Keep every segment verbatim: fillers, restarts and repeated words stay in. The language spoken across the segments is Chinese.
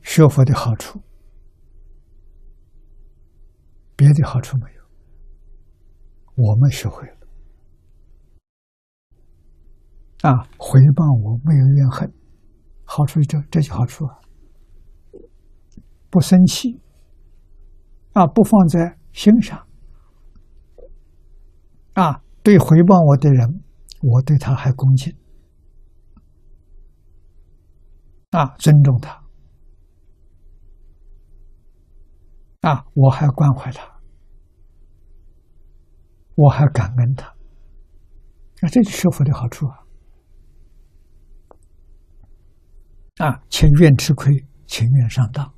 学佛的好处，别的好处没有，我们学会了啊，回报我没有怨恨，好处这这就好处啊，不生气啊，不放在心上啊，对回报我的人，我对他还恭敬啊，尊重他啊，我还关怀他，我还感恩他，啊，这就是学佛的好处啊！啊，情愿吃亏，情愿上当，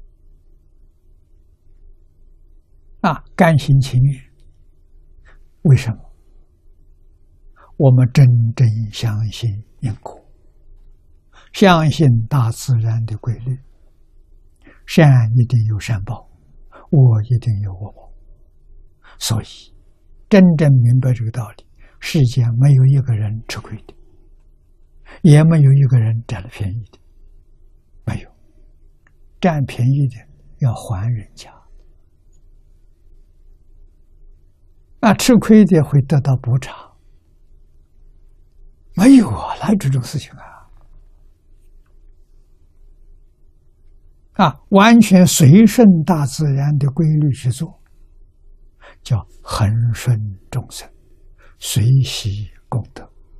啊，甘心情愿。为什么？我们真正相信因果，相信大自然的规律，善一定有善报，恶一定有恶报。所以，真正明白这个道理，世间没有一个人吃亏的，也没有一个人占了便宜的，没有。占便宜的要还人家，那吃亏的会得到补偿。没有啊，哪有这种事情啊？啊，完全随顺大自然的规律去做，叫恒顺众生，随喜功德。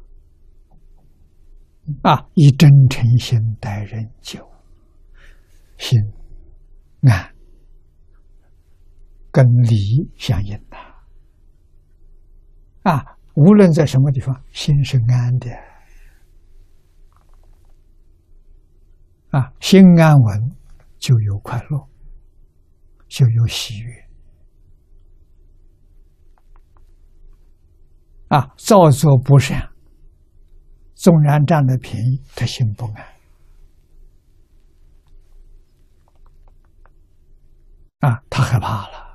啊，以真诚心待人接物，心安，跟理相应的。啊，无论在什么地方，心是安的。啊，心安稳，就有快乐，就有喜悦。啊，造作不善，纵然占了便宜，他心不安。啊，他害怕了。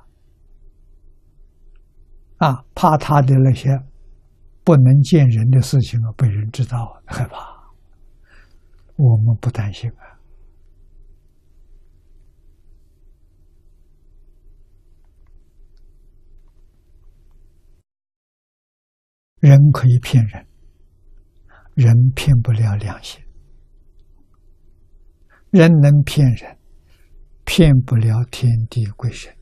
啊，怕他的那些不能见人的事情啊，被人知道，害怕。我们不担心啊。人可以骗人，人骗不了良心。人能骗人，骗不了天地鬼神。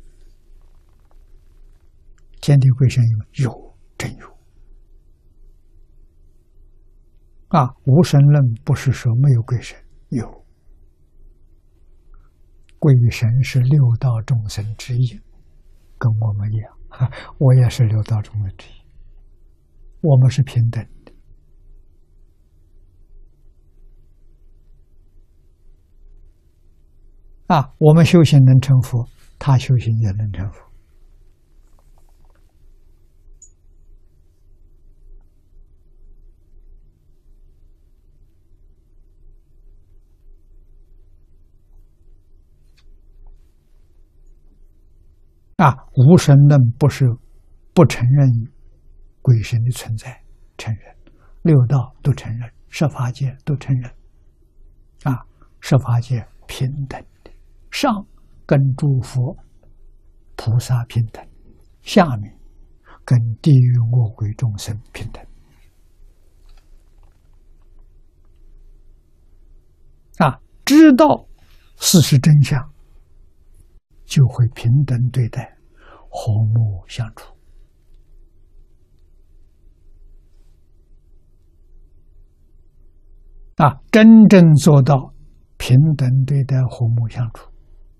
天地鬼神有，真有。啊，无神论不是说没有鬼神，有。鬼神是六道众生之一，跟我们一样，我也是六道众生之一，我们是平等的。啊，我们修行能成佛，他修行也能成佛。啊，无神论不是不承认鬼神的存在，承认，六道都承认，十法界都承认。啊，十法界平等的，上跟诸佛菩萨平等，下面跟地狱恶鬼众生平等。啊，知道事实真相，就会平等对待，和睦相处。啊，真正做到平等对待、和睦相处，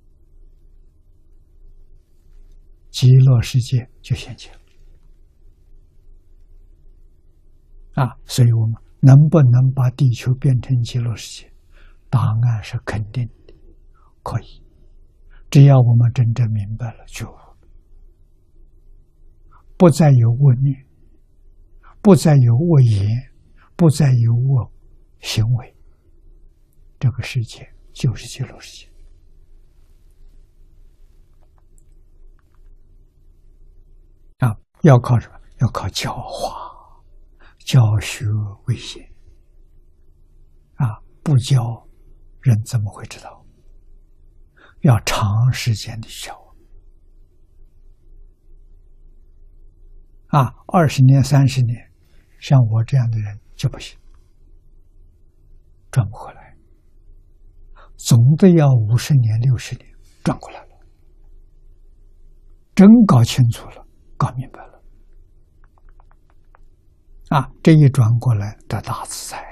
极乐世界就现前了。啊，所以我们能不能把地球变成极乐世界？答案是肯定的，可以。只要我们真正明白了觉悟，不再有恶念，不再有恶言，不再有恶行为，这个世界就是极乐世界。啊，要靠什么？要靠教化、教学为先。啊，不教人怎么会知道？ 要长时间的学啊，二十年、三十年，像我这样的人就不行，转不回来，总得要五十年、六十年转过来了，真搞清楚了，搞明白了，啊，这一转过来得大自在。